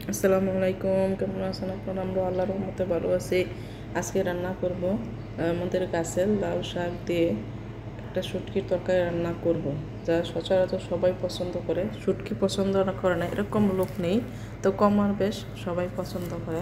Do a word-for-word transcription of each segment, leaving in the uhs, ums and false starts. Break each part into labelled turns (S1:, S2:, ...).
S1: আসসালামু আলাইকুম, কেমন আছেন আপনারা? আমরা আল্লাহর রহমতে ভালো আছি। আজকে রান্না করব আমাদের গাছের লাউ শাক দিয়ে একটা শুটকির তরকারি রান্না করব, যা সচরাচর সবাই পছন্দ করে। শুটকি পছন্দ না করে না এরকম লোক নেই, তো কম আর বেশ সবাই পছন্দ করে।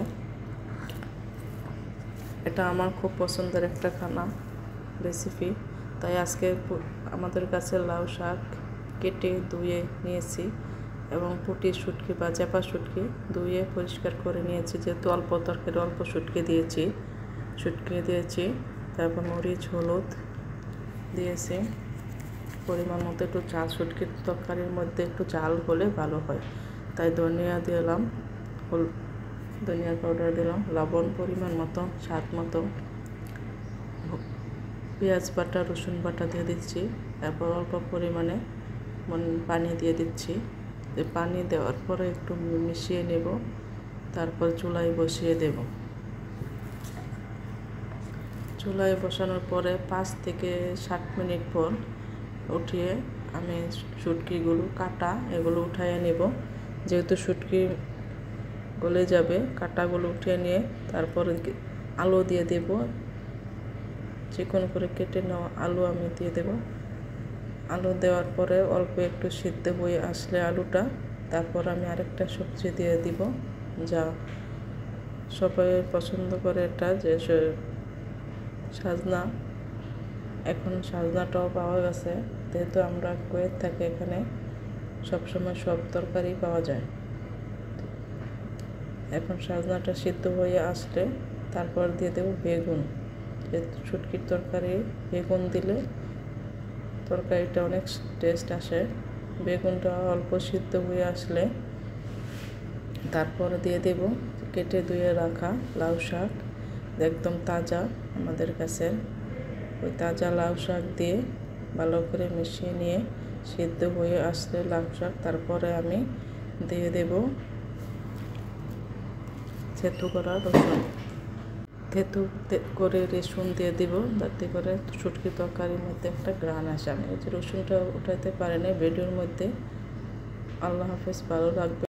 S1: এটা আমার খুব পছন্দের একটা খানা রেসিপি। তাই আজকে আমাদের গাছের লাউ শাক কেটে ধুয়ে নিয়েছি এবং পুঁটি শুটকি বা চ্যাপা শুটকি ধুয়ে পরিষ্কার করে নিয়েছি, যেহেতু অল্প তরকারি অল্প শুটকি দিয়েছি শুটকি দিয়েছি তারপর মরিচ হলুদ দিয়েছি পরিমাণ মতো। একটু ঝাল, শুটকির তরকারির মধ্যে একটু ঝাল হলে ভালো হয়, তাই ধনিয়া দিলাম, ধনিয়া পাউডার দিলাম, লবণ পরিমাণ মতো, স্বাদ মতো, পেঁয়াজ বাটা রসুন বাটা দিয়ে দিচ্ছি। তারপর অল্প পরিমাণে পানি দিয়ে দিচ্ছি। পানি দেওয়ার পরে একটু মিশিয়ে নেব, তারপর চুলায় বসিয়ে দেব। চুলায় বসানোর পরে পাঁচ থেকে সাত মিনিট পর উঠিয়ে আমি শুটকিগুলো কাটা এগুলো উঠাইয়ে নেব। যেহেতু শুটকি গলে যাবে, কাটাগুলো উঠিয়ে নিয়ে তারপর আলু দিয়ে দেব। চিকন করে কেটে নেওয়া আলু আমি দিয়ে দেব। আলু দেওয়ার পরে অল্প একটু সিদ্ধ হয়ে আসলে আলুটা, তারপর আমি আরেকটা সবজি দিয়ে দিব, যা সবাই পছন্দ করে, এটা যে সাজনা। এখন সাজনাটাও পাওয়া গেছে, যেহেতু আমরা কুয়েত থাকি, এখানে সবসময় সব তরকারি পাওয়া যায়। এখন সাজনাটা সিদ্ধ হয়ে আসলে তারপর দিয়ে দেব বেগুন। শুটকির তরকারি বেগুন দিলে তরকারিটা অনেক টেস্ট আসে। বেগুনটা অল্প সিদ্ধ হয়ে আসলে তারপর দিয়ে দেব কেটে ধুয়ে রাখা লাউ শাক, একদম তাজা আমাদের কাছে। ওই তাজা লাউ শাক দিয়ে ভালো করে মিশিয়ে নিয়ে সিদ্ধ হয়ে আসলে লাউ শাক, তারপরে আমি দিয়ে দেব থেতু করা রসুন। থেতু করে রসুন দিয়ে দিব, যাতে করে শুটকি তরকারির মধ্যে একটা গ্রান আসে। আমি যে রসুনটা উঠাতে পারি না ভিডিওর মধ্যে। আল্লাহ হাফেজ, ভালো লাগবে।